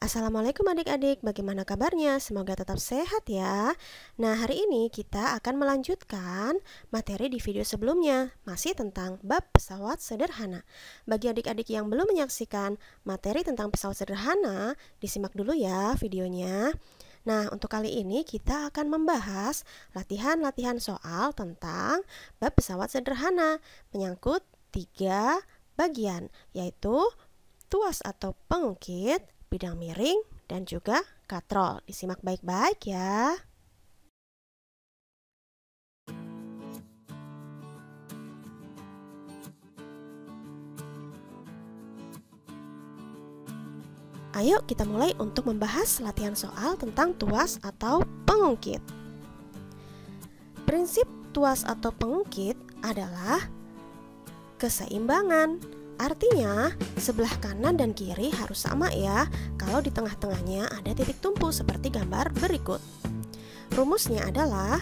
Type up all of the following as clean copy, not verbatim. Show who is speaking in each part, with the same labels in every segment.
Speaker 1: Assalamualaikum adik-adik, bagaimana kabarnya? Semoga tetap sehat ya. Nah, hari ini kita akan melanjutkan materi di video sebelumnya, masih tentang bab pesawat sederhana. Bagi adik-adik yang belum menyaksikan materi tentang pesawat sederhana, disimak dulu ya videonya. Nah, untuk kali ini kita akan membahas latihan-latihan soal tentang bab pesawat sederhana, menyangkut 3 bagian, yaitu tuas atau pengukit, bidang miring, dan juga katrol. Disimak baik-baik ya. Ayo kita mulai untuk membahas latihan soal tentang tuas atau pengungkit. Prinsip tuas atau pengungkit adalah keseimbangan. Artinya, sebelah kanan dan kiri harus sama ya, kalau di tengah-tengahnya ada titik tumpu seperti gambar berikut. Rumusnya adalah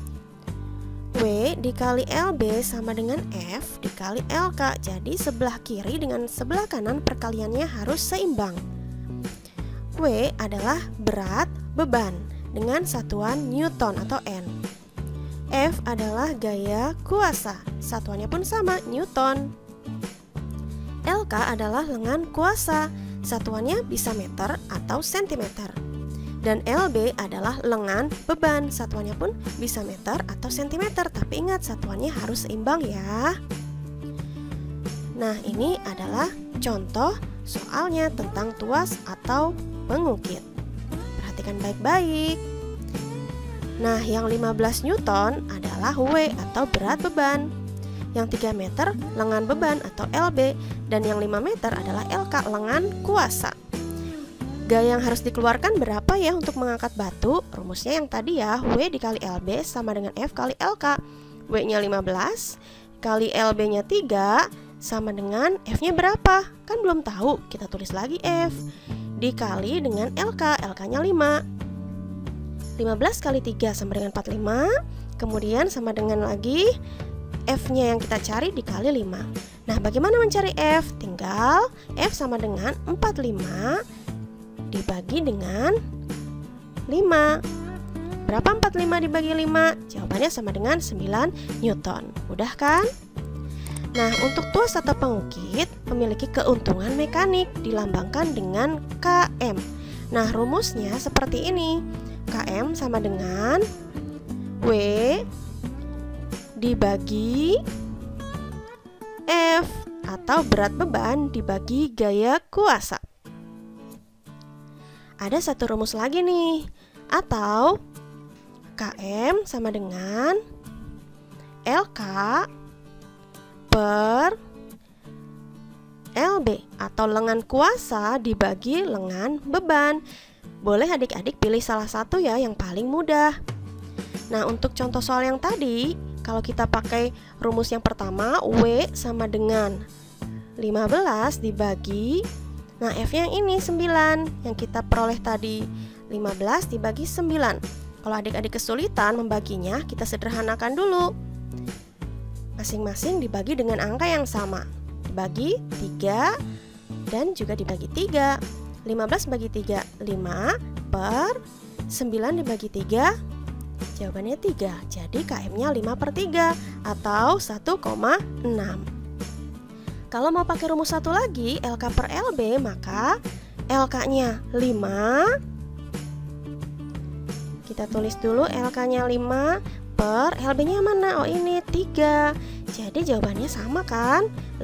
Speaker 1: W dikali LB sama dengan F dikali LK. Jadi sebelah kiri dengan sebelah kanan perkaliannya harus seimbang. W adalah berat beban dengan satuan Newton atau N. F adalah gaya kuasa, satuannya pun sama, Newton. LK adalah lengan kuasa, satuannya bisa meter atau sentimeter. Dan LB adalah lengan beban, satuannya pun bisa meter atau sentimeter. Tapi ingat, satuannya harus seimbang ya. Nah, ini adalah contoh soalnya tentang tuas atau pengukit. Perhatikan baik-baik. Nah, yang 15 Newton adalah W atau berat beban. Yang 3 meter lengan beban atau LB, dan yang 5 meter adalah LK, lengan kuasa. Gaya yang harus dikeluarkan berapa ya untuk mengangkat batu? Rumusnya yang tadi ya, W dikali LB sama dengan F kali LK. W-nya 15 kali LB-nya 3 sama dengan F-nya berapa? Kan belum tahu, kita tulis lagi F dikali dengan LK, LK-nya 5. 15 kali 3 sama dengan 45, kemudian sama dengan lagi F-nya yang kita cari dikali 5. Nah, bagaimana mencari F? Tinggal F sama dengan 45 dibagi dengan 5. Berapa 45 dibagi 5? Jawabannya sama dengan 9 Newton. Mudah kan? Nah, untuk tuas atau pengukit memiliki keuntungan mekanik, dilambangkan dengan KM. Nah, rumusnya seperti ini. KM sama dengan W dibagi F atau berat beban dibagi gaya kuasa. Ada satu rumus lagi nih, atau KM sama dengan LK per LB atau lengan kuasa dibagi lengan beban. Boleh adik-adik pilih salah satu ya, yang paling mudah. Nah, untuk contoh soal yang tadi, kalau kita pakai rumus yang pertama, W sama dengan 15 dibagi, nah F-nya yang ini 9, yang kita peroleh tadi 15 dibagi 9. Kalau adik-adik kesulitan membaginya, kita sederhanakan dulu. Masing-masing dibagi dengan angka yang sama, dibagi 3 dan juga dibagi 3. 15 bagi 3, 5 per 9 dibagi 3, jawabannya 3. Jadi KM-nya 5/3 atau 1,6. Kalau mau pakai rumus satu lagi, LK per LB, maka LK-nya 5. Kita tulis dulu LK-nya 5 per LB-nya mana? Oh, ini 3. Jadi jawabannya sama kan?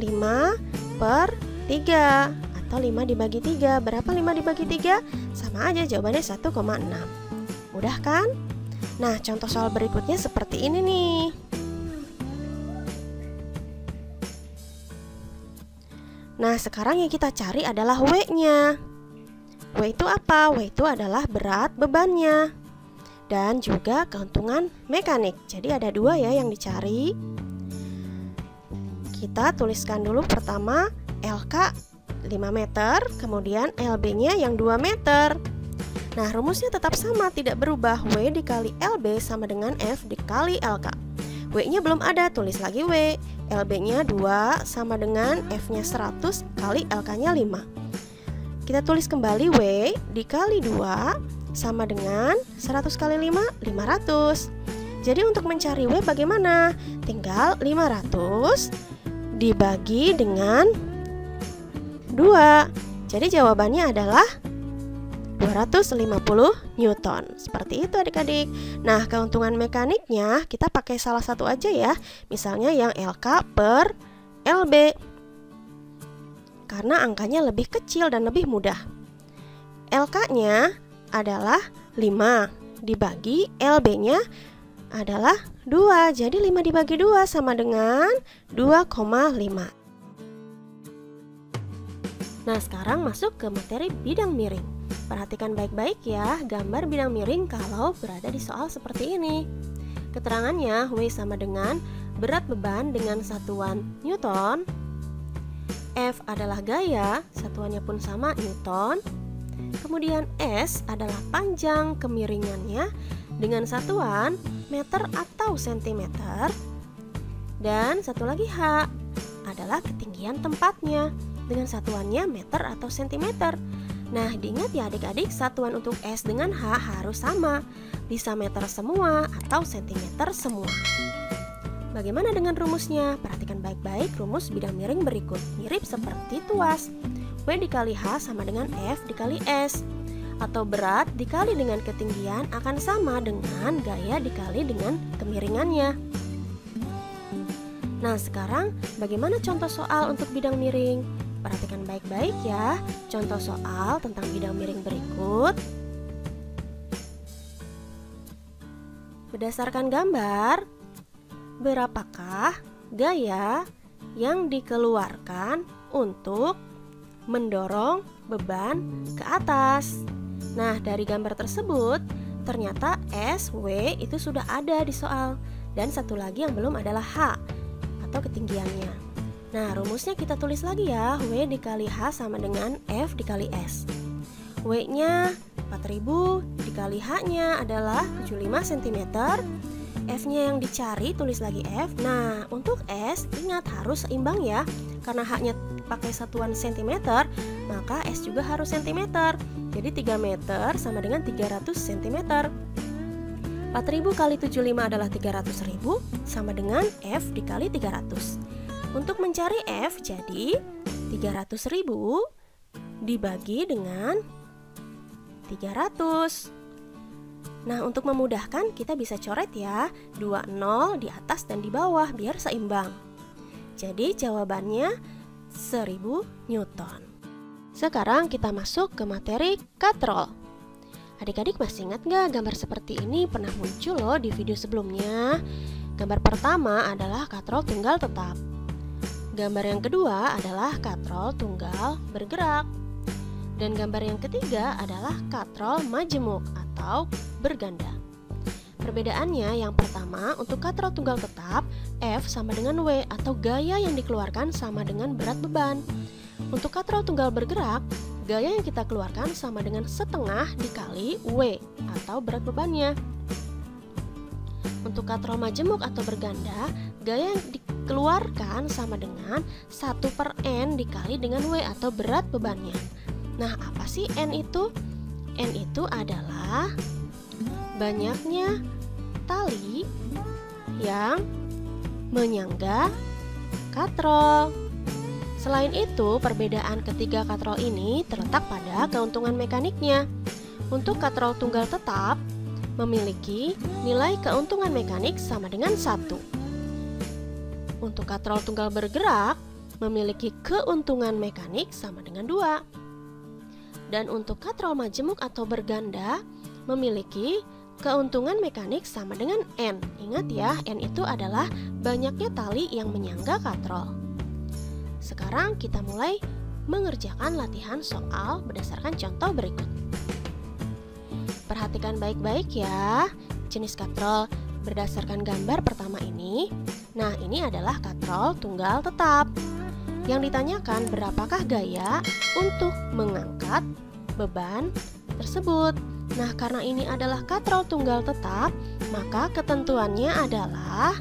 Speaker 1: 5/3 atau 5 dibagi 3. Berapa 5 dibagi 3? Sama aja, jawabannya 1,6. Mudah kan? Nah, contoh soal berikutnya seperti ini nih. Nah, sekarang yang kita cari adalah W-nya. W itu apa? W itu adalah berat bebannya dan juga keuntungan mekanik. Jadi ada 2 ya yang dicari. Kita tuliskan dulu pertama LK 5 meter, kemudian LB-nya yang 2 meter. Nah, rumusnya tetap sama, tidak berubah. W dikali LB sama dengan F dikali LK. W-nya belum ada, tulis lagi W. LB-nya 2 sama dengan F-nya 100 kali LK-nya 5. kita tulis kembali W dikali 2 sama dengan 100 kali 5, 500. Jadi untuk mencari W bagaimana? Tinggal 500 dibagi dengan 2. Jadi jawabannya adalah 250 Newton. Seperti itu adik-adik. Nah, keuntungan mekaniknya kita pakai salah satu aja ya. Misalnya yang LK per LB. Karena angkanya lebih kecil dan lebih mudah. LK-nya adalah 5 dibagi LB-nya adalah 2. Jadi 5 dibagi 2 sama dengan 2,5. Nah, sekarang masuk ke materi bidang miring. Perhatikan baik-baik ya gambar bidang miring kalau berada di soal seperti ini. Keterangannya W sama dengan berat beban dengan satuan Newton. F adalah gaya, satuannya pun sama Newton. Kemudian S adalah panjang kemiringannya dengan satuan meter atau sentimeter. Dan satu lagi H adalah ketinggian tempatnya dengan satuannya meter atau sentimeter. Nah, diingat ya adik-adik, satuan untuk S dengan H harus sama. Bisa meter semua atau sentimeter semua. Bagaimana dengan rumusnya? Perhatikan baik-baik rumus bidang miring berikut. Mirip seperti tuas. W dikali H sama dengan F dikali S. Atau berat dikali dengan ketinggian akan sama dengan gaya dikali dengan kemiringannya. Nah, sekarang bagaimana contoh soal untuk bidang miring? Perhatikan baik-baik ya, contoh soal tentang bidang miring berikut. Berdasarkan gambar, berapakah gaya yang dikeluarkan untuk mendorong beban ke atas? Nah, dari gambar tersebut, ternyata S, W itu sudah ada di soal. Dan satu lagi yang belum adalah H, atau ketinggiannya. Nah, rumusnya kita tulis lagi ya, W dikali H sama dengan F dikali S. W-nya 4000 dikali H-nya adalah 75 cm. F-nya yang dicari, tulis lagi F. Nah, untuk S, ingat harus seimbang ya. Karena H-nya pakai satuan cm, maka S juga harus cm. Jadi 3 meter sama dengan 300 cm. 4000 kali 75 adalah 300.000 sama dengan F dikali 300. Untuk mencari F, jadi 300.000 dibagi dengan 300. Nah, untuk memudahkan kita bisa coret ya 2 nol di atas dan di bawah biar seimbang. Jadi jawabannya 1000 Newton. Sekarang kita masuk ke materi katrol. Adik-adik masih ingat nggak gambar seperti ini pernah muncul loh di video sebelumnya? Gambar pertama adalah katrol tunggal tetap. Gambar yang kedua adalah katrol tunggal bergerak. Dan gambar yang ketiga adalah katrol majemuk atau berganda. Perbedaannya yang pertama, untuk katrol tunggal tetap, F sama dengan W atau gaya yang dikeluarkan sama dengan berat beban. Untuk katrol tunggal bergerak, gaya yang kita keluarkan sama dengan setengah dikali W atau berat bebannya. Untuk katrol majemuk atau berganda, gaya yang dikeluarkan sama dengan 1/N dikali dengan W atau berat bebannya. Nah, apa sih N itu? N itu adalah banyaknya tali yang menyangga katrol. Selain itu, perbedaan ketiga katrol ini terletak pada keuntungan mekaniknya. Untuk katrol tunggal tetap, memiliki nilai keuntungan mekanik sama dengan 1. Untuk katrol tunggal bergerak, memiliki keuntungan mekanik sama dengan 2. Dan untuk katrol majemuk atau berganda, memiliki keuntungan mekanik sama dengan N. Ingat ya, N itu adalah banyaknya tali yang menyangga katrol. Sekarang kita mulai mengerjakan latihan soal berdasarkan contoh berikut. Perhatikan baik-baik ya jenis katrol berdasarkan gambar pertama ini. Nah, ini adalah katrol tunggal tetap. Yang ditanyakan berapakah gaya untuk mengangkat beban tersebut. Nah, karena ini adalah katrol tunggal tetap, maka ketentuannya adalah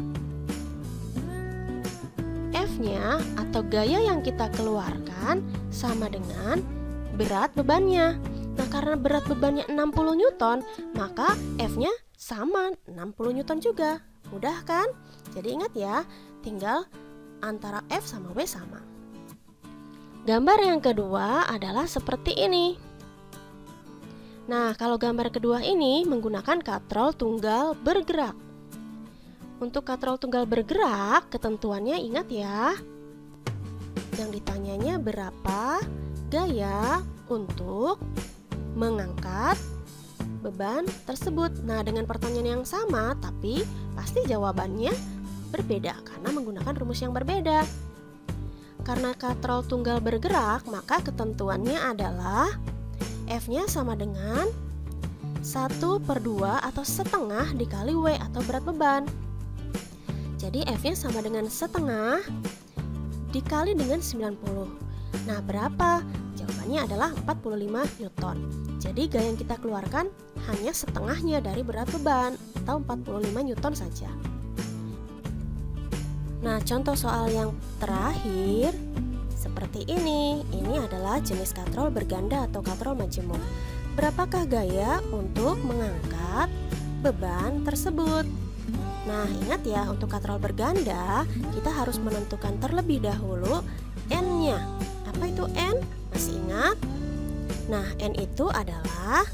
Speaker 1: F-nya atau gaya yang kita keluarkan sama dengan berat bebannya. Nah, karena berat bebannya 60 Newton, maka F-nya sama 60 Newton juga. Mudah kan? Jadi ingat ya, tinggal antara F sama W sama. Gambar yang kedua adalah seperti ini. Nah, kalau gambar kedua ini menggunakan katrol tunggal bergerak. Untuk katrol tunggal bergerak, ketentuannya ingat ya. Yang ditanyanya berapa gaya untuk mengangkat beban tersebut. Nah, dengan pertanyaan yang sama, tapi pasti jawabannya berbeda karena menggunakan rumus yang berbeda. Karena katrol tunggal bergerak, maka ketentuannya adalah F-nya sama dengan 1/2 atau setengah dikali W atau berat beban. Jadi F-nya sama dengan setengah dikali dengan 90. Nah, berapa? Jawabannya adalah 45 Newton. Jadi gaya yang kita keluarkan hanya setengahnya dari berat beban atau 45 Newton saja. Nah, contoh soal yang terakhir seperti ini. Ini adalah jenis katrol berganda atau katrol majemuk. Berapakah gaya untuk mengangkat beban tersebut? Nah, ingat ya, untuk katrol berganda kita harus menentukan terlebih dahulu N-nya. Apa itu N? Masih ingat? Nah, N itu adalah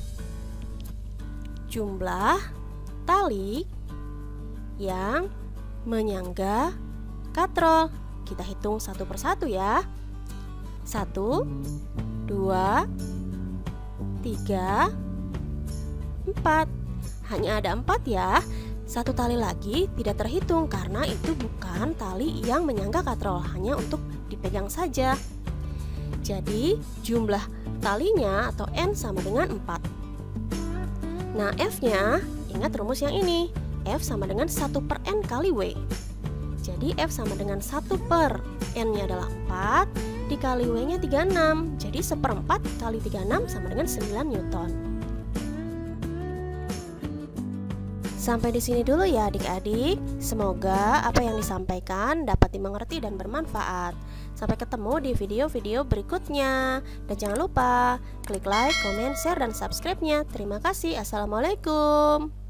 Speaker 1: jumlah tali yang menyangga katrol. Kita hitung satu persatu ya. 1, 2, 3, 4. Hanya ada 4 ya. Satu tali lagi tidak terhitung karena itu bukan tali yang menyangga katrol, hanya untuk dipegang saja. Jadi jumlah talinya atau N sama dengan 4. Nah, F-nya ingat rumus yang ini. F sama dengan 1/N kali W. Jadi F sama dengan 1/, N-nya adalah 4, dikali W-nya 36. Jadi 1/4 kali 36 sama dengan 9 Newton. Sampai di sini dulu ya adik-adik. Semoga apa yang disampaikan dapat dimengerti dan bermanfaat. Sampai ketemu di video-video berikutnya. Dan jangan lupa klik like, comment, share, dan subscribe-nya. Terima kasih. Assalamualaikum.